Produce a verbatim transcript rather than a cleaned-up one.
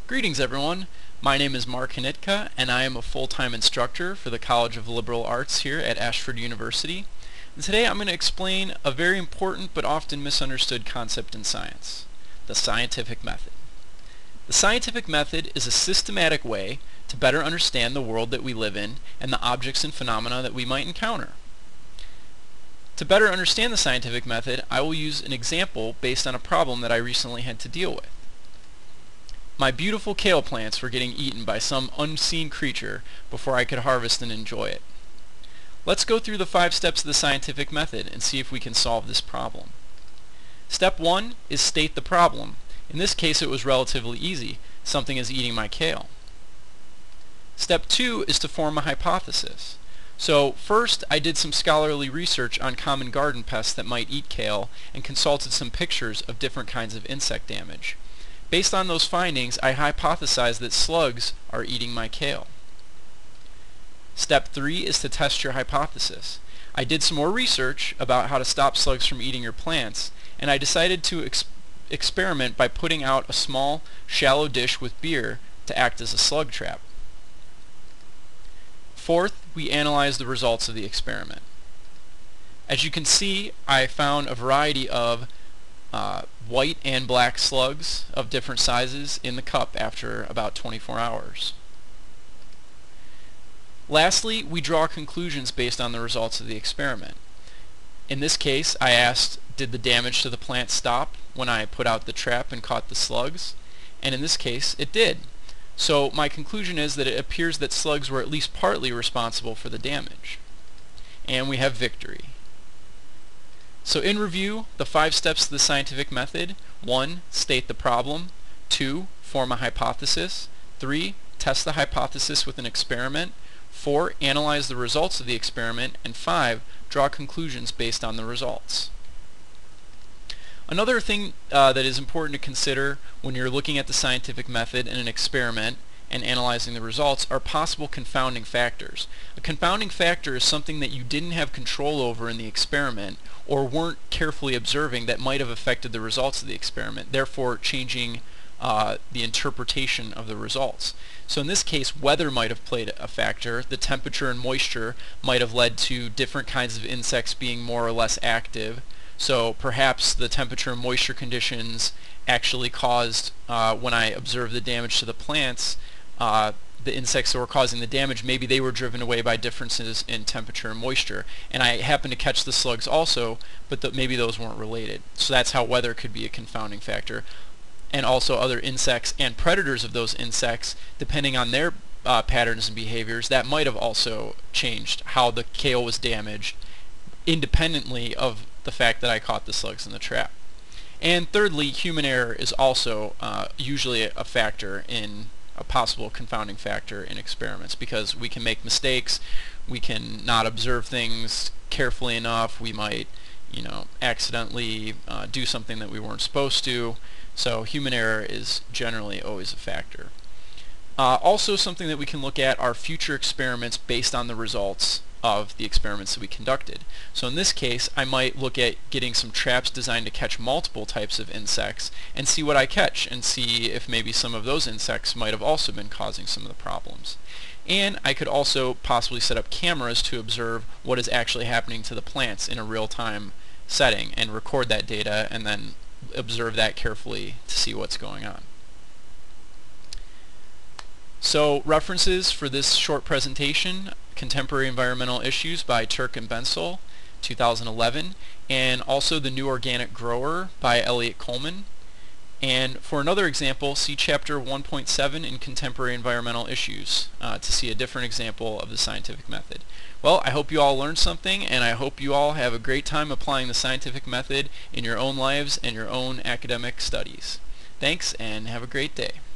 Greetings everyone, my name is Marc Hnytka and I am a full-time instructor for the College of Liberal Arts here at Ashford University. And today I'm going to explain a very important but often misunderstood concept in science, the scientific method. The scientific method is a systematic way to better understand the world that we live in and the objects and phenomena that we might encounter. To better understand the scientific method, I will use an example based on a problem that I recently had to deal with. My beautiful kale plants were getting eaten by some unseen creature before I could harvest and enjoy it. Let's go through the five steps of the scientific method and see if we can solve this problem. Step one is state the problem. In this case it was relatively easy. Something is eating my kale. Step two is to form a hypothesis. So first I did some scholarly research on common garden pests that might eat kale and consulted some pictures of different kinds of insect damage. Based on those findings, I hypothesized that slugs are eating my kale. Step three is to test your hypothesis. I did some more research about how to stop slugs from eating your plants, and I decided to ex experiment by putting out a small, shallow dish with beer to act as a slug trap. Fourth, we analyzed the results of the experiment. As you can see, I found a variety of Uh, white and black slugs of different sizes in the cup after about twenty-four hours. Lastly, we draw conclusions based on the results of the experiment. In this case, I asked, did the damage to the plant stop when I put out the trap and caught the slugs? And in this case, it did. So my conclusion is that it appears that slugs were at least partly responsible for the damage. And we have victory. So in review, the five steps of the scientific method: one, state the problem; two, form a hypothesis; three, test the hypothesis with an experiment; four, analyze the results of the experiment; and five, draw conclusions based on the results. Another thing uh, that is important to consider when you're looking at the scientific method in an experiment and analyzing the results are possible confounding factors. A confounding factor is something that you didn't have control over in the experiment or weren't carefully observing that might have affected the results of the experiment, therefore changing uh, the interpretation of the results. So in this case, weather might have played a factor. The temperature and moisture might have led to different kinds of insects being more or less active. So perhaps the temperature and moisture conditions actually caused, uh, when I observed the damage to the plants, Uh, the insects that were causing the damage, maybe they were driven away by differences in temperature and moisture. And I happened to catch the slugs also, but the, maybe those weren't related. So that's how weather could be a confounding factor. And also other insects and predators of those insects, depending on their uh, patterns and behaviors, that might have also changed how the kale was damaged, independently of the fact that I caught the slugs in the trap. And thirdly, human error is also uh, usually a factor in a possible confounding factor in experiments, because we can make mistakes, we can not observe things carefully enough, we might, you know, accidentally uh, do something that we weren't supposed to. So human error is generally always a factor. Uh, also, something that we can look at are future experiments based on the results of the experiments that we conducted. So in this case, I might look at getting some traps designed to catch multiple types of insects and see what I catch, and see if maybe some of those insects might have also been causing some of the problems. And I could also possibly set up cameras to observe what is actually happening to the plants in a real-time setting and record that data and then observe that carefully to see what's going on. So references for this short presentation: Contemporary Environmental Issues by Turk and Bensel, two thousand eleven, and also The New Organic Grower by Elliot Coleman. And for another example, see Chapter one point seven in Contemporary Environmental Issues uh, to see a different example of the scientific method. Well, I hope you all learned something, and I hope you all have a great time applying the scientific method in your own lives and your own academic studies. Thanks, and have a great day.